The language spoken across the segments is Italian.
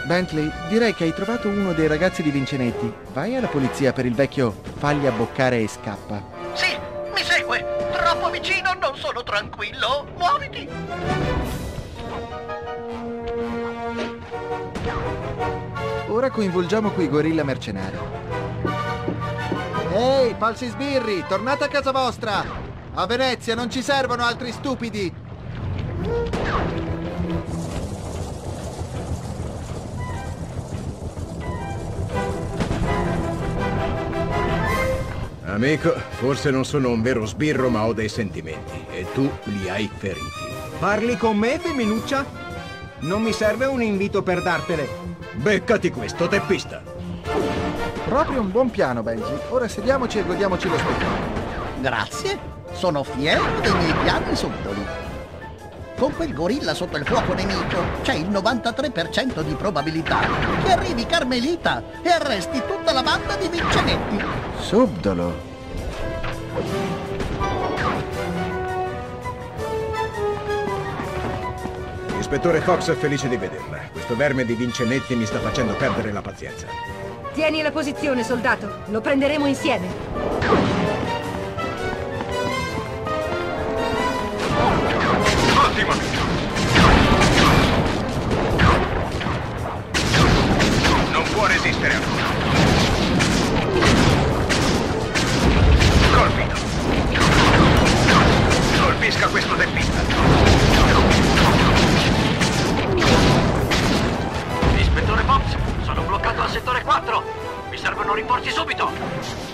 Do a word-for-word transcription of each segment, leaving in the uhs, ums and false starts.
Bentley, direi che hai trovato uno dei ragazzi di Vincenetti. Vai alla polizia per il vecchio fagli abboccare e scappa. Sì, mi segue. Troppo vicino, non sono tranquillo. Muoviti. Ora coinvolgiamo quei gorilla mercenari. Ehi, falsi sbirri, tornate a casa vostra! A Venezia non ci servono altri stupidi! Amico, forse non sono un vero sbirro, ma ho dei sentimenti. E tu li hai feriti. Parli con me, femminuccia? Non mi serve un invito per dartele. Beccati questo, teppista. Proprio un buon piano, Benji. Ora sediamoci e godiamoci lo spettacolo. Grazie. Sono fiero dei miei piani subdoli. Con quel gorilla sotto il fuoco nemico c'è il novantatré per cento di probabilità che arrivi Carmelita e arresti tutta la banda di Vincenetti. Subdolo. Ispettore Fox è felice di vederla. Questo verme di Vincenetti mi sta facendo perdere la pazienza. Tieni la posizione, soldato. Lo prenderemo insieme. Non può resistere ancora. Colpito. Colpisca questo teppista. Ispettore Fox, sono bloccato al settore quattro. Mi servono rinforzi subito.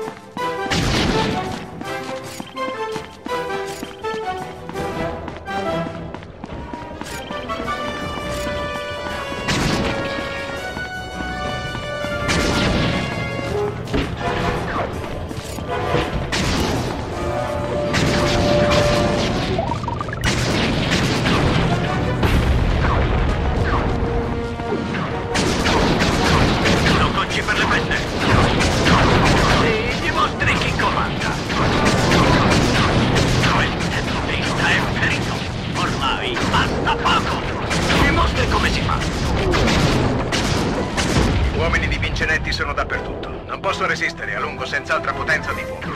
Sono dappertutto. Non posso resistere a lungo senza altra potenza di fuoco.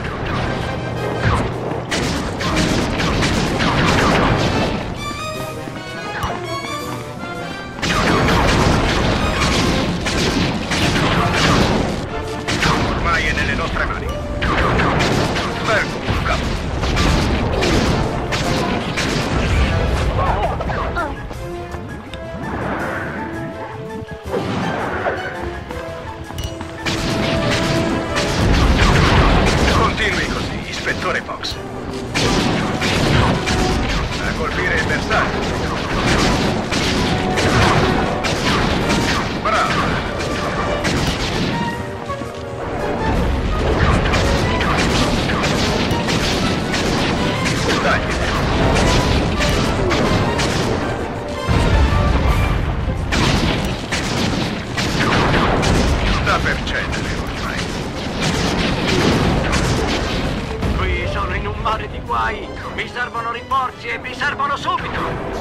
Ormai è nelle nostre mani. Fermo, capo. Continui così, ispettore Fox. A colpire il bersaglio. Bravo. Dai. Sta per cedere ormai. Qui sono in un mare di guai. Mi servono rinforzi e mi servono subito.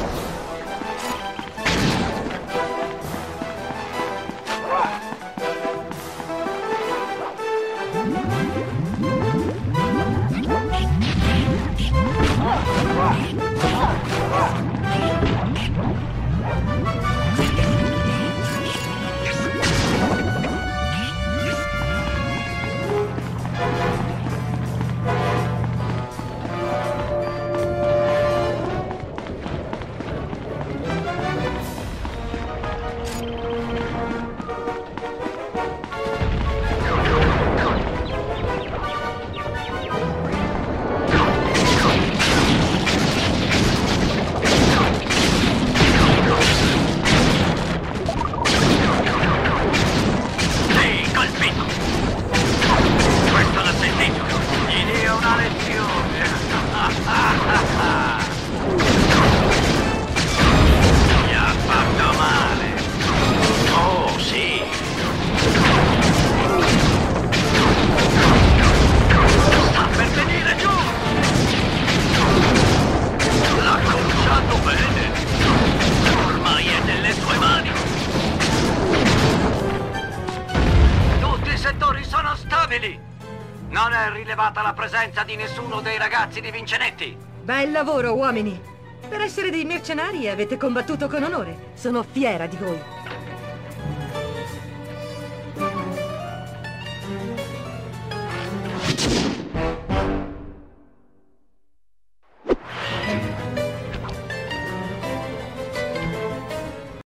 Stabili! Non è rilevata la presenza di nessuno dei ragazzi di Vincenetti. Bel lavoro, uomini! Per essere dei mercenari avete combattuto con onore. Sono fiera di voi.